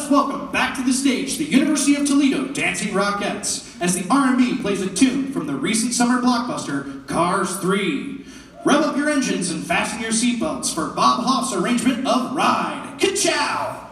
let's welcome back to the stage the University of Toledo Dancing Rockettes as the R&B plays a tune from the recent summer blockbuster, Cars 3. Rev up your engines and fasten your seatbelts for Bob Hoff's arrangement of Ride. Ka-chow!